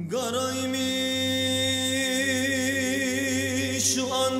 Garaymış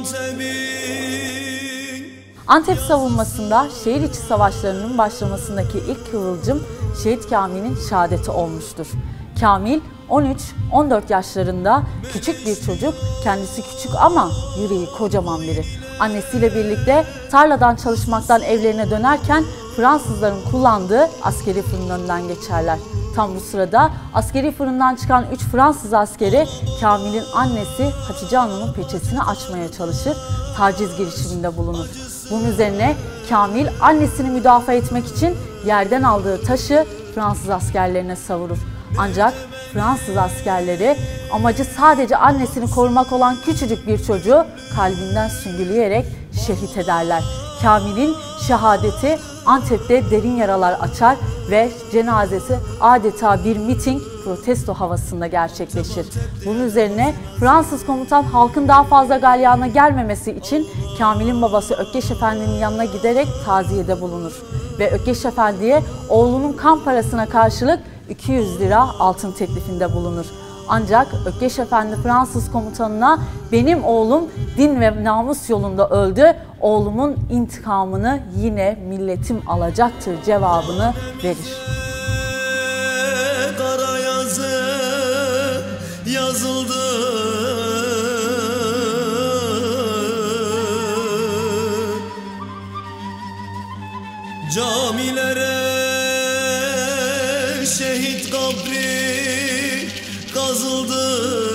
Antep'in. Antep savunmasında şehir içi savaşlarının başlamasındaki ilk kıvılcım Şehit Kamil'in şehadeti olmuştur. Kamil 13-14 yaşlarında küçük bir çocuk, kendisi küçük ama yüreği kocaman biri. Annesiyle birlikte tarladan çalışmaktan evlerine dönerken Fransızların kullandığı askeri fırının önünden geçerler. Tam bu sırada askeri fırından çıkan 3 Fransız askeri Kamil'in annesi Hatice Hanım'ın peçesini açmaya çalışır, taciz girişiminde bulunur. Bunun üzerine Kamil annesini müdafaa etmek için yerden aldığı taşı Fransız askerlerine savurur. Ancak Fransız askerleri amacı sadece annesini korumak olan küçücük bir çocuğu kalbinden süngüleyerek şehit ederler. Kamil'in şehadeti Antep'te derin yaralar açar ve cenazesi adeta bir miting, protesto havasında gerçekleşir. Bunun üzerine Fransız komutan halkın daha fazla galyana gelmemesi için Kamil'in babası Ökkeş Efendi'nin yanına giderek taziyede bulunur. Ve Ökkeş Efendi'ye oğlunun kan parasına karşılık 200 lira altın teklifinde bulunur. Ancak Ökkeş Efendi Fransız komutanına "Benim oğlum din ve namus yolunda öldü, oğlumun intikamını yine milletim alacaktır" cevabını verir. Kara yazı yazıldı, camilere şehit kabri kazıldı.